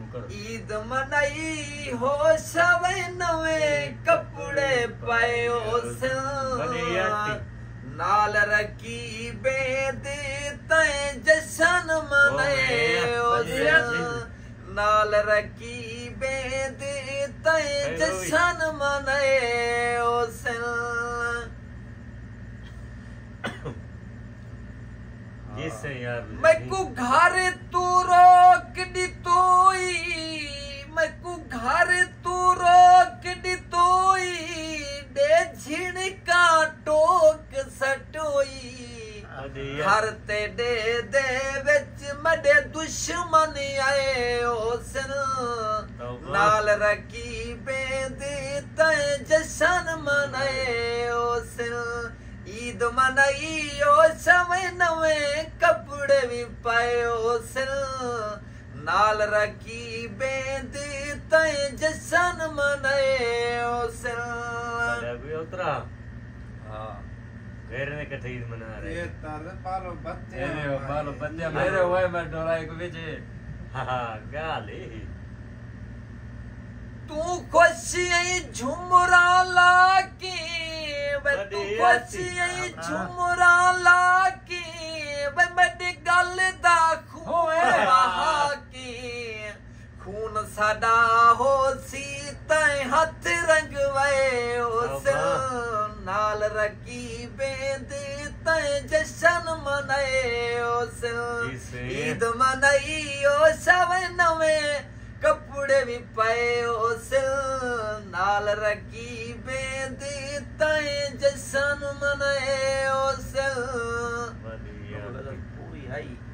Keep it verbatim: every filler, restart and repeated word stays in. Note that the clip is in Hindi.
ईद मनाई हो सवे नवे कपड़े पायो नाल रखी बेद तय जशन मनाए नाल रखी बेद तय जशन मनाए मैं को घर तू रोक दी तोई मैं को घर तू रोक दी तोई दे झिणका टोक सटोई हर ते दे दे विच मडे दुश्मन आए ओसन नाल रखी बेद तय जशन मनाए ओसन ईद मनाई ओ सवे नवे कपड़े भी पायो सिल नाल रखी बेद तय जशन मनाए ओ सिल उतरा हां मेरे ने कथे ईद मना रहे ये तारे पालो बच्चे मेरे पालो बच्चे मेरे ओए मैं डोराई को बेचे हां गाली तू खुशी झुमरा लाके तू खुशी झुमरा लाके वे मेरी गल दा खून बहा के खून साडा हो सी तय हाथ रंगवाए उस नाल रखी बेद तय जशन मनाए उस ईद मनाई ओ सवे नवे कपड़े भी पाए उस नाल रखी बेद तय जशन मनाए उस बढ़िया पूरी आई